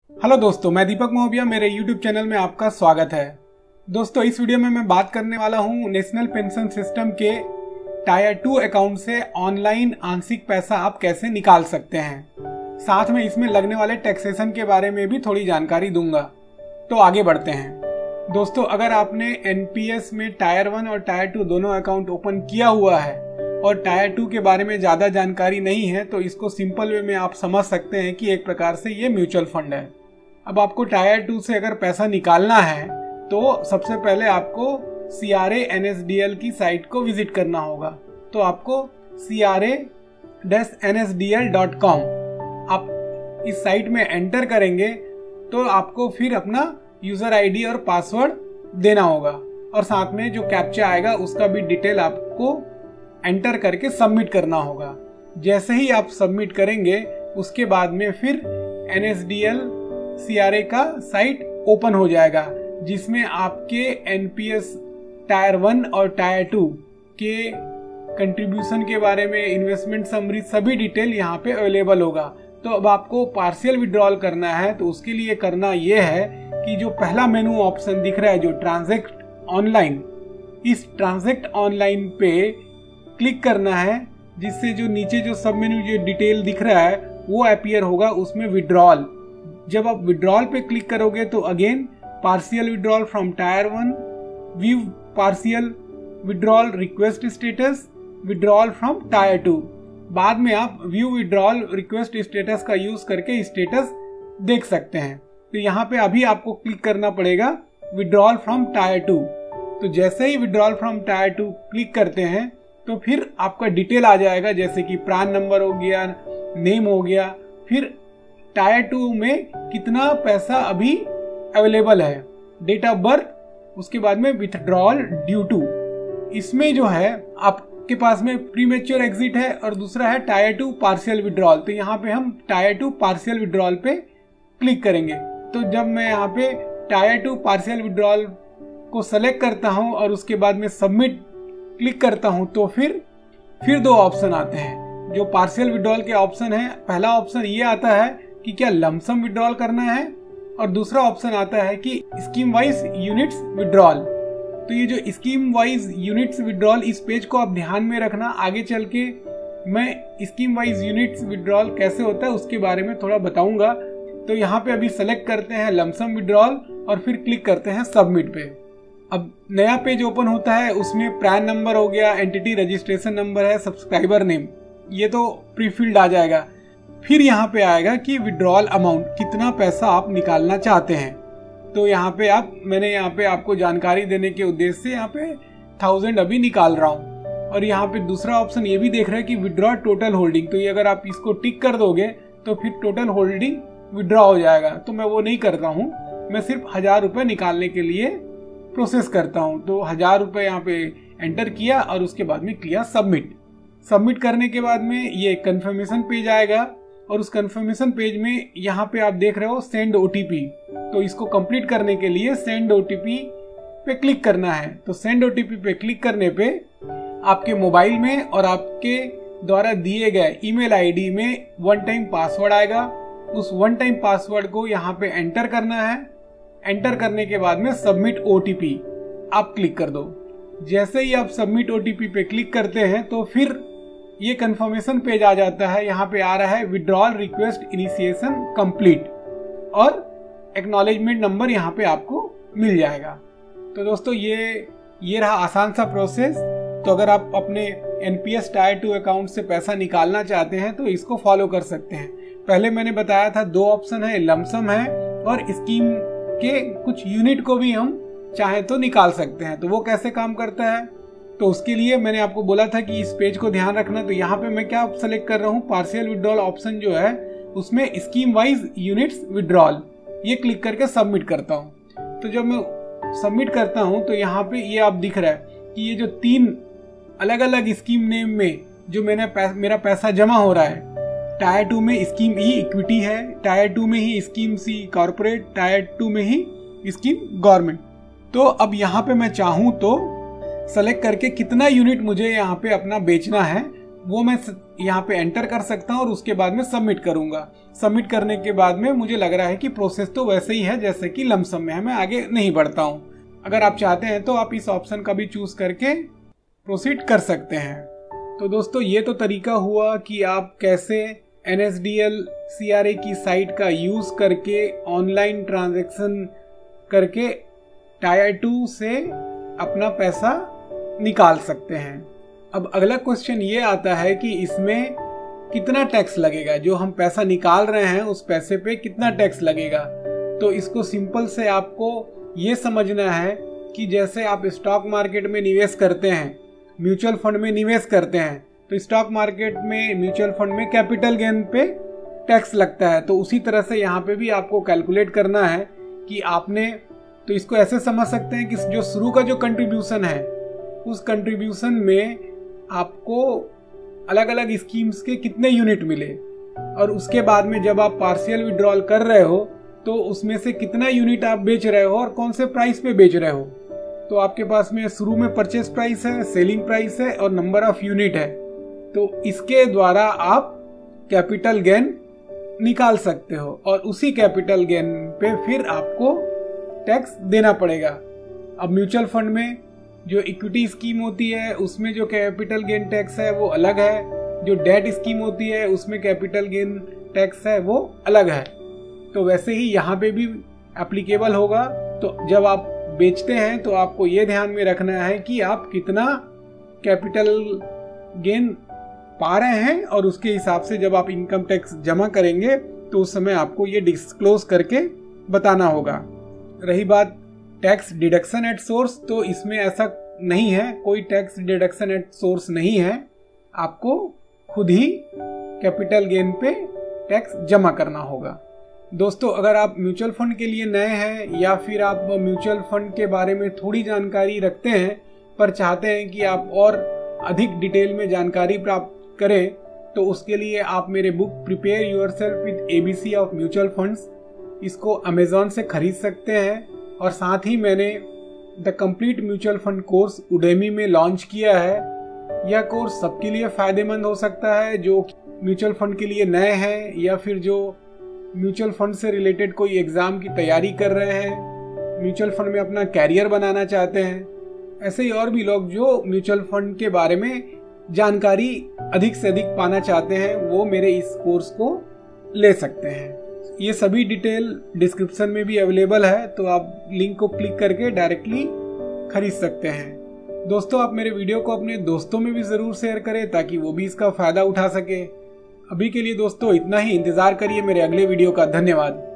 Hello दोस्तों, मैं दीपक महोबिया, मेरे YouTube चैनल में आपका स्वागत है। दोस्तों, इस वीडियो में मैं बात करने वाला हूं नेशनल पेंशन सिस्टम के टायर 2 अकाउंट से ऑनलाइन आंशिक पैसा आप कैसे निकाल सकते हैं। साथ में इसमें लगने वाले टैक्सेशन के बारे में भी थोड़ी जानकारी दूंगा। तो आगे बढ़ते हैं। दोस्तों, अगर आपने एनपीएस में टायर 1 और टायर 2 दोनों अकाउंट ओपन किया हुआ है और टायर 2 के बारे में ज़्यादा जानकारी नहीं है, तो इसको सिंपल वे में आप समझ सकते हैं कि एक प्रकार से ये म्यूचुअल फंड है। अब आपको टायर 2 से अगर पैसा निकालना है तो सबसे पहले आपको CRA NSDL की साइट को विजिट करना होगा। तो आपको CRA-NSDL.com आप इस साइट में एंटर करेंगे तो आपको फिर अपना यूज़र ID और पासवर्ड देना होगा और साथ में जो कैप्चा आएगा उसका भी डिटेल आपको एंटर करके सबमिट करना होगा। जैसे ही आप सबमिट करेंगे उसके बाद में फिर NSDL CRA का साइट ओपन हो जाएगा, जिसमें आपके NPS टायर 1 और टायर 2 के कंट्रीब्यूशन के बारे में, इन्वेस्टमेंट समरी, सभी डिटेल यहाँ पे अवेलेबल होगा। तो अब आपको पार्शियल विड्रॉल करना है तो उसके लिए करना ये है कि जो पहला मेनू ऑप्शन दिख रहा है, जो ट्रांजैक्ट ऑनलाइन, इस ट्रांजैक्ट ऑनलाइन पे क्लिक करना है, जिससे जो नीचे जो सब मेनू जो डिटेल दिख रहा है वो अपीयर होगा, उसमें विड्रॉल। जब आप विड्रॉल पे क्लिक करोगे तो again partial withdrawal from tier 1, view partial withdrawal request status, withdrawal from tier 2। बाद में आप व्यू विड्रॉल रिक्वेस्ट स्टेटस का यूज करके स्टेटस देख सकते हैं। तो यहाँ पे अभी आपको क्लिक करना पड़ेगा विड्रॉल फ्रॉम टायर 2। तो जैसे ही विड्रॉल फ्रॉम टायर 2 क्लिक करते हैं तो फिर आपका डिटेल आ जाएगा, जैसे कि प्रान नंबर हो गया, नेम हो गया, फिर टायर 2 में कितना पैसा अभी अवेलेबल है, डेट ऑफ बर्थ, उसके बाद में विथड्रॉल ड्यू टू। इसमें जो है आपके पास में प्रीमेच्योर एग्जिट है और दूसरा है टायर 2 पार्शियल विड्रॉल। तो यहाँ पे हम टायर 2 पार्शियल विड्रॉल पे क्लिक करेंगे। तो जब मैं यहाँ पे टायर 2 पार्शियल विड्रॉल को सेलेक्ट करता हूँ और उसके बाद में सबमिट क्लिक करता हूँ तो फिर दो ऑप्शन आते हैं। जो पार्शियल विड्रॉल के ऑप्शन है, पहला ऑप्शन ये आता है कि क्या लमसम विड्रॉल करना है और दूसरा ऑप्शन आता है कि स्कीम वाइज यूनिट्स विड्रॉल। तो ये जो स्कीम वाइज यूनिट्स विड्रॉल, इस पेज को आप ध्यान में रखना। आगे चल के मैं स्कीम वाइज यूनिट्स विड्रॉल कैसे होता है उसके बारे में थोड़ा बताऊंगा। तो यहाँ पे अभी सेलेक्ट करते हैं लमसम विड्रॉल और फिर क्लिक करते हैं सबमिट पे। अब नया पेज ओपन होता है, उसमें प्रान नंबर हो गया, एंटिटी रजिस्ट्रेशन नंबर है, सब्सक्राइबर नेम, ये तो प्रीफिल्ड आ जाएगा। फिर यहाँ पे आएगा कि विड्रॉल अमाउंट, कितना पैसा आप निकालना चाहते हैं। तो यहाँ पे मैंने यहाँ पे आपको जानकारी देने के उद्देश्य से यहाँ पे 1000 अभी निकाल रहा हूँ। और यहाँ पे दूसरा ऑप्शन ये भी देख रहा है कि विड्रॉ टोटल होल्डिंग। तो ये अगर आप इसको टिक कर दोगे तो फिर टोटल होल्डिंग विड्रॉ हो जाएगा। तो मैं वो नहीं करता हूँ, मैं सिर्फ 1000 रुपये निकालने के लिए प्रोसेस करता हूँ। तो 1000 रुपये यहाँ पे एंटर किया और उसके बाद में किया सबमिट। सबमिट करने के बाद में ये कंफर्मेशन पेज आएगा और उस कंफर्मेशन पेज में यहाँ पे आप देख रहे हो सेंड OTP। तो इसको कंप्लीट करने के लिए सेंड OTP पे क्लिक करना है। तो सेंड OTP पे क्लिक करने पे आपके मोबाइल में और आपके द्वारा दिए गए ईमेल ID में वन टाइम पासवर्ड आएगा। उस वन टाइम पासवर्ड को यहाँ पे एंटर करना है। एंटर करने के बाद में सबमिट OTP आप क्लिक कर दो। जैसे ही आप सबमिट OTP पे क्लिक करते हैं तो फिर ये कंफर्मेशन पेज आ जाता है। यहाँ पे आ रहा है विड्रॉल रिक्वेस्ट इनिशिएशन कंप्लीट और एक्नॉलेजमेंट नंबर यहाँ पे आपको मिल जाएगा। तो दोस्तों, ये रहा आसान सा प्रोसेस। तो अगर आप अपने NPS टायर 2 अकाउंट से पैसा निकालना चाहते हैं तो इसको फॉलो कर सकते हैं। पहले मैंने बताया था 2 ऑप्शन है, लमसम है और स्कीम के कुछ यूनिट को भी हम चाहे तो निकाल सकते हैं। तो वो कैसे काम करता है, तो उसके लिए मैंने आपको बोला था कि इस पेज को ध्यान रखना। तो यहाँ पे मैं क्या सेलेक्ट कर रहा हूँ, पार्शियल विड्रॉल ऑप्शन जो है उसमें स्कीम वाइज यूनिट्स विड्रॉल, ये क्लिक करके सबमिट करता हूँ। तो जब मैं सबमिट करता हूँ तो यहाँ पे ये आप दिख रहा है कि ये जो 3 अलग अलग स्कीम नेम में जो मेरा पैसा जमा हो रहा है, टायर 2 में स्कीम E इक्विटी है, टायर 2 में ही स्कीम C कॉर्पोरेट, टायर 2 में ही स्कीम गवर्नमेंट। तो अब यहाँ पे मैं चाहूँ तो सेलेक्ट करके कितना यूनिट मुझे यहाँ पे अपना बेचना है वो मैं यहाँ पे एंटर कर सकता हूँ और उसके बाद में सबमिट करूंगा। सबमिट करने के बाद में मुझे लग रहा है कि प्रोसेस तो वैसे ही है जैसे कि लमसम में है, मैं आगे नहीं बढ़ता हूँ। अगर आप चाहते हैं तो आप इस ऑप्शन का भी चूज करके प्रोसीड कर सकते हैं। तो दोस्तों ये तो तरीका हुआ कि आप कैसे NSDL CRA की साइट का यूज करके ऑनलाइन ट्रांजैक्शन करके टायर 2 से अपना पैसा निकाल सकते हैं। अब अगला क्वेश्चन ये आता है कि इसमें कितना टैक्स लगेगा, जो हम पैसा निकाल रहे हैं उस पैसे पे कितना टैक्स लगेगा। तो इसको सिंपल से आपको ये समझना है कि जैसे आप स्टॉक मार्केट में निवेश करते हैं, म्यूचुअल फंड में निवेश करते हैं, तो स्टॉक मार्केट में म्यूचुअल फंड में कैपिटल गेन पे टैक्स लगता है। तो उसी तरह से यहाँ पे भी आपको कैलकुलेट करना है कि आपने, तो इसको ऐसे समझ सकते हैं कि जो शुरू का जो कंट्रीब्यूशन है उस कंट्रीब्यूशन में आपको अलग अलग स्कीम्स के कितने यूनिट मिले, और उसके बाद में जब आप पार्शियल विड्रॉल कर रहे हो तो उसमें से कितना यूनिट आप बेच रहे हो और कौन से प्राइस पे बेच रहे हो। तो आपके पास में शुरू में परचेस प्राइस है, सेलिंग प्राइस है और नंबर ऑफ यूनिट है। तो इसके द्वारा आप कैपिटल गेन निकाल सकते हो और उसी कैपिटल गेन पे फिर आपको टैक्स देना पड़ेगा। अब म्यूचुअल फंड में जो इक्विटी स्कीम होती है उसमें जो कैपिटल गेन टैक्स है वो अलग है, जो डेट स्कीम होती है उसमें कैपिटल गेन टैक्स है वो अलग है। तो वैसे ही यहाँ पे भी एप्लीकेबल होगा। तो जब आप बेचते हैं तो आपको ये ध्यान में रखना है कि आप कितना कैपिटल गेन पा रहे हैं, और उसके हिसाब से जब आप इनकम टैक्स जमा करेंगे तो उस समय आपको ये डिस्क्लोज करके बताना होगा। रही बात टैक्स डिडक्शन एट सोर्स, तो इसमें ऐसा नहीं है, कोई टैक्स डिडक्शन एट सोर्स नहीं है। आपको खुद ही कैपिटल गेन पे टैक्स जमा करना होगा। दोस्तों अगर आप म्यूचुअल फंड के लिए नए हैं या फिर आप म्यूचुअल फंड के बारे में थोड़ी जानकारी रखते हैं पर चाहते हैं कि आप और अधिक डिटेल में जानकारी प्राप्त करें, तो उसके लिए आप मेरे book prepare yourself with ABC of mutual funds, इसको अमेजॉन से खरीद सकते हैं। और साथ ही मैंने the complete mutual fund course Udemy में लॉन्च किया है। यह कोर्स सबके लिए फ़ायदेमंद हो सकता है जो म्यूचुअल फंड के लिए नए हैं या फिर जो म्यूचुअल फंड से रिलेटेड कोई एग्ज़ाम की तैयारी कर रहे हैं, म्यूचुअल फंड में अपना कैरियर बनाना चाहते हैं। ऐसे ही और भी लोग जो म्यूचुअल फंड के बारे में जानकारी अधिक से अधिक पाना चाहते हैं वो मेरे इस कोर्स को ले सकते हैं। ये सभी डिटेल डिस्क्रिप्शन में भी अवेलेबल है, तो आप लिंक को क्लिक करके डायरेक्टली खरीद सकते हैं। दोस्तों आप मेरे वीडियो को अपने दोस्तों में भी ज़रूर शेयर करें ताकि वो भी इसका फ़ायदा उठा सके। अभी के लिए दोस्तों इतना ही, इंतज़ार करिए मेरे अगले वीडियो का। धन्यवाद।